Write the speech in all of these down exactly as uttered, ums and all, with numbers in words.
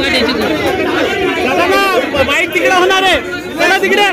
Bike तिकडे होणार आहे, चला तिकडे.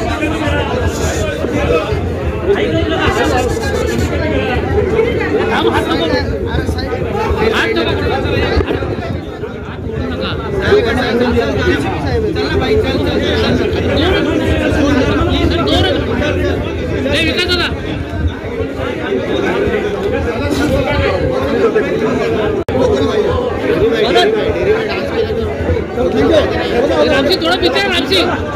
रामसी थोड़ा पीछे रामसी.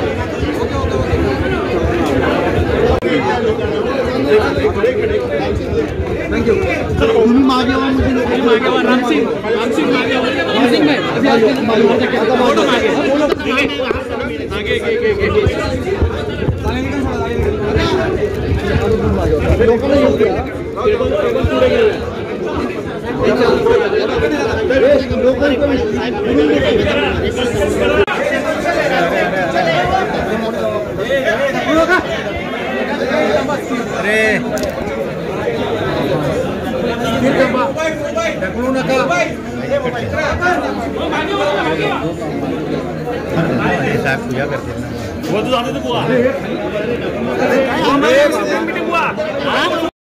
Thank you. तुम्ही मागे वा, मुझे मागे वा. रामसिंग रामसिंग मागे वा. रामसिंग भाई फोटो मागे आगे के के के लोकांना येऊ द्या. टेबल टेबल पुढे गेले. अरे ढकलू नका. साहेब पूजा करते हैं. वो तो जाने तो बुआ.